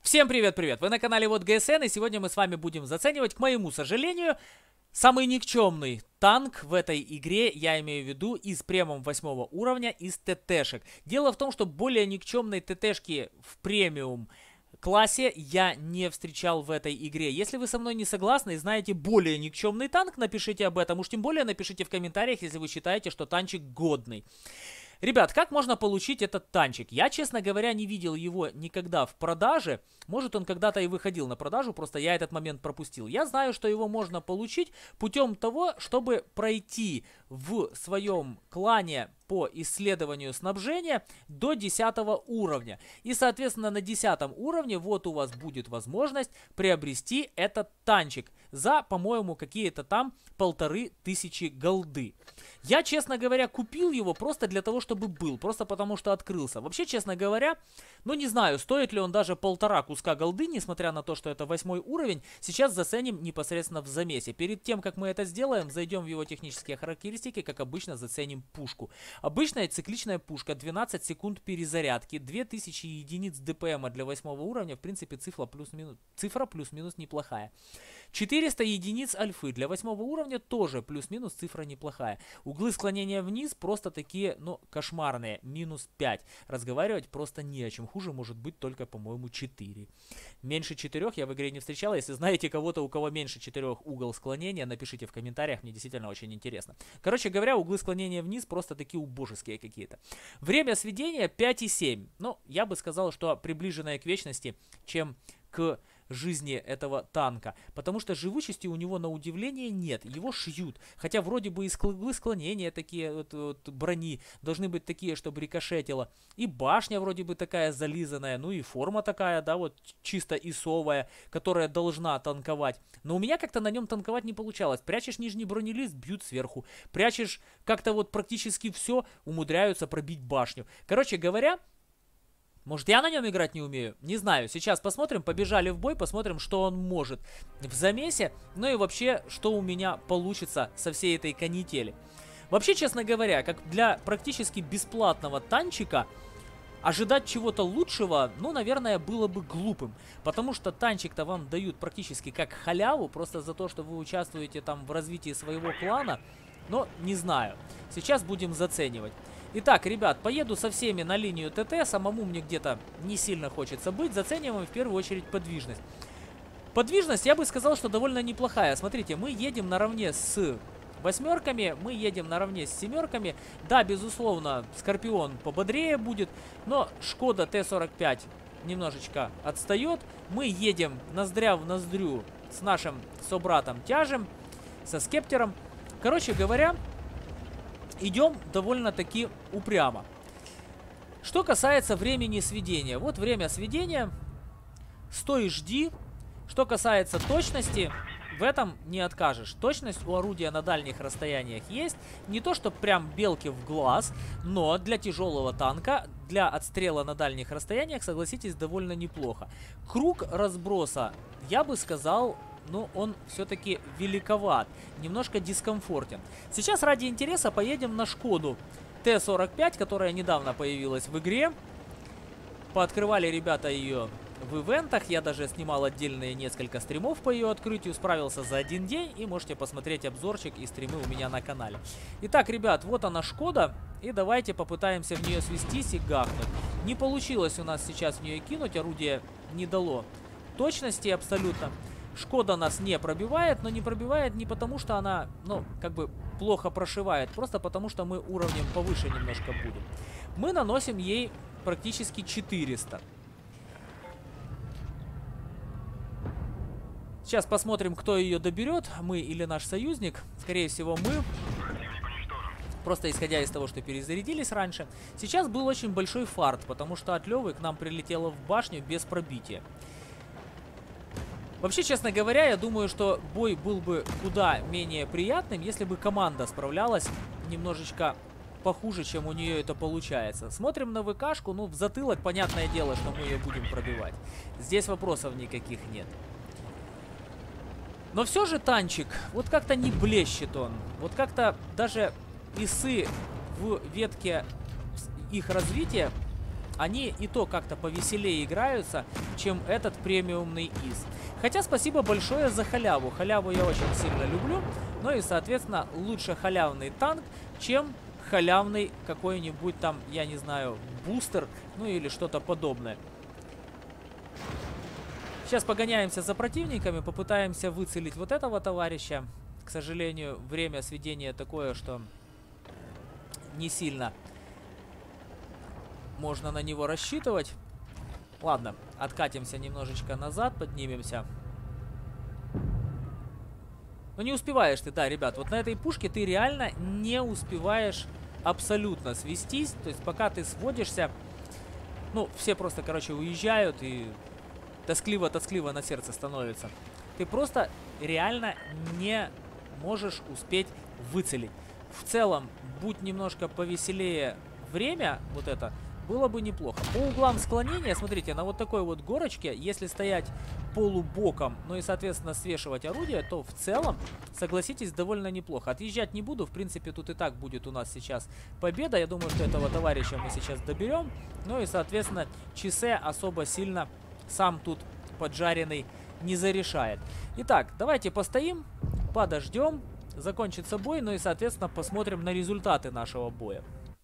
Всем привет-привет! Вы на канале Вот ГСН, и сегодня мы с вами будем заценивать, к моему сожалению, самый никчемный танк в этой игре, я имею в виду из премиум 8 уровня, из ТТшек. Дело в том, что более никчемной ТТшки в премиум классе я не встречал в этой игре. Если вы со мной не согласны и знаете более никчемный танк, напишите об этом. Уж тем более напишите в комментариях, если вы считаете, что танчик годный. Ребят, как можно получить этот танчик? Я, честно говоря, не видел его никогда в продаже. Может, он когда-то и выходил на продажу, просто я этот момент пропустил. Я знаю, что его можно получить путем того, чтобы пройти в своем клане по исследованию снабжения до 10 уровня. И, соответственно, на 10 уровне вот у вас будет возможность приобрести этот танчик за, по-моему, какие-то там 1500 голды. Я, честно говоря, купил его просто для того, чтобы был, просто потому что открылся. Вообще, честно говоря, ну не знаю, стоит ли он даже 1,5 куска голды, несмотря на то, что это 8 уровень. Сейчас заценим непосредственно в замесе. Перед тем, как мы это сделаем, зайдем в его технические характеристики, как обычно заценим пушку. Обычная цикличная пушка, 12 секунд перезарядки, 2000 единиц ДПМа для 8 уровня, в принципе цифра плюс-минус неплохая. 400 единиц альфы для 8 уровня тоже плюс-минус цифра неплохая. Углы склонения вниз просто такие, ну, кошмарные, минус 5. Разговаривать просто не о чем. Хуже может быть только, по-моему, 4. Меньше 4 я в игре не встречал. Если знаете кого-то, у кого меньше 4 угол склонения, напишите в комментариях, мне действительно очень интересно. Короче говоря, углы склонения вниз просто такие убожеские какие-то. Время сведения 5,7. Ну, я бы сказал, что приближенное к вечности, чем к жизни этого танка, потому что живучести у него на удивление нет, его шьют, хотя вроде бы и углы склонения такие, вот брони должны быть такие, чтобы рикошетило, и башня вроде бы такая зализанная, ну и форма такая, да, вот чисто исовая, которая должна танковать, но у меня как-то на нем танковать не получалось. Прячешь нижний бронелист, бьют сверху, прячешь как-то вот практически все, умудряются пробить башню. Короче говоря, может, я на нем играть не умею? Не знаю. Сейчас посмотрим, побежали в бой, посмотрим, что он может в замесе. Ну и вообще, что у меня получится со всей этой канители. Вообще, честно говоря, как для практически бесплатного танчика, ожидать чего-то лучшего, ну, наверное, было бы глупым. Потому что танчик-то вам дают практически как халяву, просто за то, что вы участвуете там в развитии своего клана. Но не знаю. Сейчас будем заценивать. Итак, ребят, поеду со всеми на линию ТТ, самому мне где-то не сильно хочется быть, зацениваем в первую очередь подвижность. Подвижность, я бы сказал, что довольно неплохая. Смотрите, мы едем наравне с восьмерками, мы едем наравне с семерками. Да, безусловно, Скорпион пободрее будет, но Шкода Т-45 немножечко отстает. Мы едем ноздря в ноздрю с нашим собратом Тяжем, со Скептером. Короче говоря, идем довольно-таки упрямо. Что касается времени сведения. Вот время сведения. Стой и жди. Что касается точности, в этом не откажешь. Точность у орудия на дальних расстояниях есть. Не то, что прям белки в глаз, но для тяжелого танка, для отстрела на дальних расстояниях, согласитесь, довольно неплохо. Круг разброса, я бы сказал, но он все-таки великоват, немножко дискомфортен. Сейчас ради интереса поедем на Шкоду Т-45, которая недавно появилась в игре. Пооткрывали ребята ее в ивентах, я даже снимал отдельные несколько стримов по ее открытию, справился за один день, и можете посмотреть обзорчик и стримы у меня на канале. Итак, ребят, вот она Шкода, и давайте попытаемся в нее свестись и гахнуть. Не получилось у нас сейчас в нее кинуть, орудие не дало точности абсолютно. Шкода нас не пробивает, но не пробивает не потому, что она, ну, как бы плохо прошивает, просто потому, что мы уровнем повыше немножко будем. Мы наносим ей практически 400. Сейчас посмотрим, кто ее доберет, мы или наш союзник. Скорее всего, мы. Просто исходя из того, что перезарядились раньше. Сейчас был очень большой фарт, потому что от Левы к нам прилетело в башню без пробития. Вообще, честно говоря, я думаю, что бой был бы куда менее приятным, если бы команда справлялась немножечко похуже, чем у нее это получается. Смотрим на ВКшку, ну, в затылок, понятное дело, что мы ее будем пробивать. Здесь вопросов никаких нет. Но все же танчик, вот как-то не блещет он. Вот как-то даже исы в ветке их развития они и то как-то повеселее играются, чем этот премиумный ИС. Хотя спасибо большое за халяву. Халяву я очень сильно люблю. Ну и, соответственно, лучше халявный танк, чем халявный какой-нибудь там, я не знаю, бустер, ну или что-то подобное. Сейчас погоняемся за противниками, попытаемся выцелить вот этого товарища. К сожалению, время сведения такое, что не сильно можно на него рассчитывать. Ладно, откатимся немножечко назад, поднимемся. Но не успеваешь ты, да, ребят, вот на этой пушке ты реально не успеваешь абсолютно свестись. То есть пока ты сводишься, ну, все просто, короче, уезжают и тоскливо-тоскливо на сердце становится. Ты просто реально не можешь успеть выцелить. В целом, будь немножко повеселее время, вот это, было бы неплохо. По углам склонения, смотрите, на вот такой вот горочке, если стоять полубоком, ну и, соответственно, свешивать орудие, то в целом, согласитесь, довольно неплохо. Отъезжать не буду, в принципе, тут и так будет у нас сейчас победа. Я думаю, что этого товарища мы сейчас доберем. Ну и, соответственно, Чисе особо сильно сам тут поджаренный не зарешает. Итак, давайте постоим, подождем, закончится бой, ну и, соответственно, посмотрим на результаты нашего боя.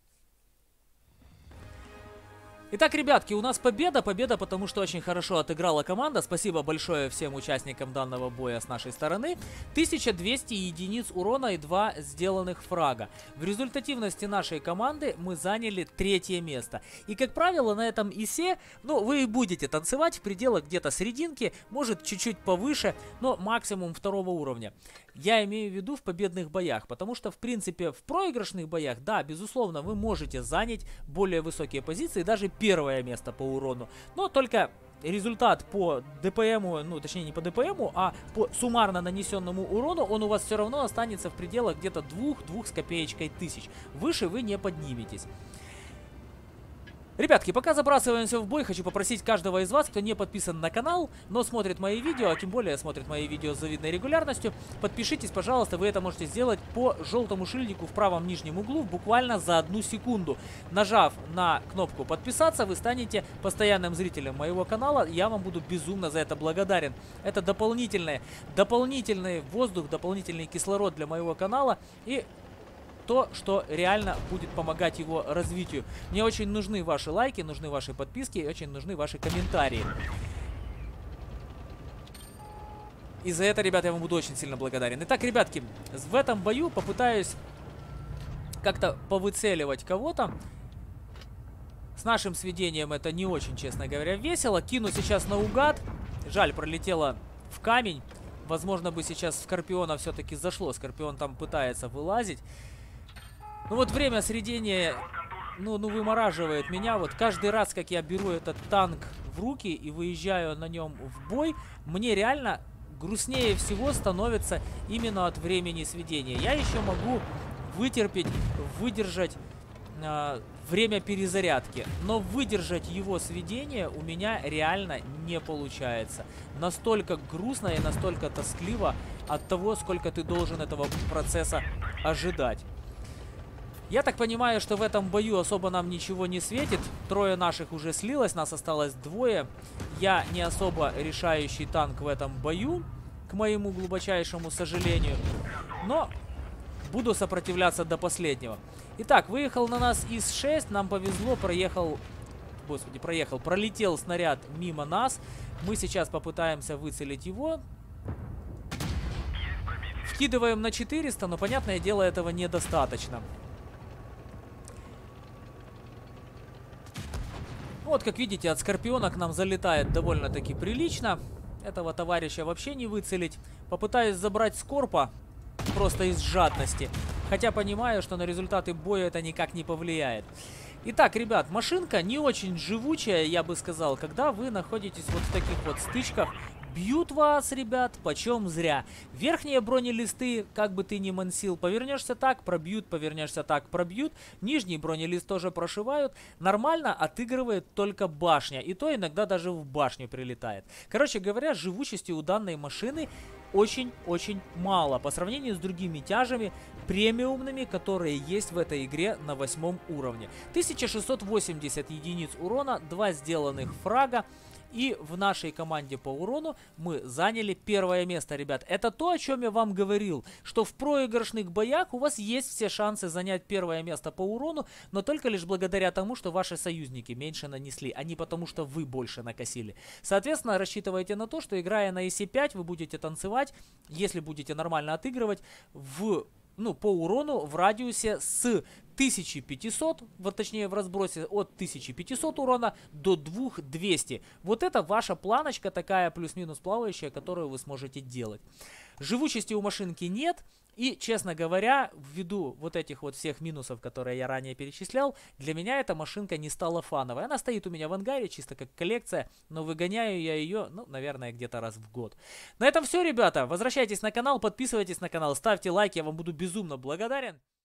Итак, ребятки, у нас победа. Победа, потому что очень хорошо отыграла команда. Спасибо большое всем участникам данного боя с нашей стороны. 1200 единиц урона и 2 сделанных фрага. В результативности нашей команды мы заняли 3-е место. И, как правило, на этом ИСе, ну, вы будете танцевать в пределах где-то серединки, может, чуть-чуть повыше, но максимум 2-го уровня. Я имею в виду в победных боях, потому что, в принципе, в проигрышных боях, да, безусловно, вы можете занять более высокие позиции, даже 1-е место по урону, но только результат по ДПМу, ну, точнее, не по ДПМу, а по суммарно нанесенному урону, он у вас все равно останется в пределах где-то 2 с копеечкой тысяч. Выше вы не подниметесь. Ребятки, пока забрасываемся в бой, хочу попросить каждого из вас, кто не подписан на канал, но смотрит мои видео, а тем более смотрит мои видео с завидной регулярностью, подпишитесь, пожалуйста, вы это можете сделать по желтому шильдику в правом нижнем углу буквально за 1 секунду. Нажав на кнопку подписаться, вы станете постоянным зрителем моего канала, я вам буду безумно за это благодарен. Это дополнительный воздух, дополнительный кислород для моего канала и то, что реально будет помогать его развитию. Мне очень нужны ваши лайки, нужны ваши подписки и очень нужны ваши комментарии. И за это, ребята, я вам буду очень сильно благодарен. Итак, ребятки, в этом бою попытаюсь как-то повыцеливать кого-то. С нашим сведением это не очень, честно говоря, весело. Кину сейчас наугад. Жаль, пролетело в камень. Возможно, бы сейчас Скорпиона все-таки зашло. Скорпион там пытается вылазить. Ну вот время сведения, ну вымораживает меня. Вот каждый раз, как я беру этот танк в руки и выезжаю на нем в бой, мне реально грустнее всего становится именно от времени сведения. Я еще могу выдержать время перезарядки, но выдержать его сведение у меня реально не получается. Настолько грустно и настолько тоскливо от того, сколько ты должен этого процесса ожидать. Я так понимаю, что в этом бою особо нам ничего не светит. 3 наших уже слилось, нас осталось 2. Я не особо решающий танк в этом бою, к моему глубочайшему сожалению. Но буду сопротивляться до последнего. Итак, выехал на нас ИС-6, нам повезло, пролетел снаряд мимо нас. Мы сейчас попытаемся выцелить его. Вкидываем на 400, но, понятное дело, этого недостаточно. Вот, как видите, от Скорпиона к нам залетает довольно-таки прилично. Этого товарища вообще не выцелить. Попытаюсь забрать Скорпа просто из жадности. Хотя понимаю, что на результаты боя это никак не повлияет. Итак, ребят, машинка не очень живучая, я бы сказал, когда вы находитесь вот в таких вот стычках. Бьют вас, ребят, почем зря. Верхние бронелисты, как бы ты ни мансил, повернешься так, пробьют, повернешься так, пробьют. Нижний бронелист тоже прошивают. Нормально отыгрывает только башня. И то иногда даже в башню прилетает. Короче говоря, живучести у данной машины очень-очень мало по сравнению с другими тяжами премиумными, которые есть в этой игре на 8 уровне. 1680 единиц урона, 2 сделанных фрага. И в нашей команде по урону мы заняли первое место, ребят. Это то, о чем я вам говорил, что в проигрышных боях у вас есть все шансы занять первое место по урону, но только лишь благодаря тому, что ваши союзники меньше нанесли, а не потому, что вы больше накосили. Соответственно, рассчитывайте на то, что играя на EC5, вы будете танцевать, если будете нормально отыгрывать, по урону в радиусе с 1500, вот точнее в разбросе от 1500 урона до 2200. Вот это ваша планочка такая плюс-минус плавающая, которую вы сможете делать. Живучести у машинки нет. И, честно говоря, ввиду вот этих вот всех минусов, которые я ранее перечислял, для меня эта машинка не стала фановой. Она стоит у меня в ангаре, чисто как коллекция, но выгоняю я ее, наверное, где-то раз в год. На этом все, ребята. Возвращайтесь на канал, подписывайтесь на канал, ставьте лайки, я вам буду безумно благодарен.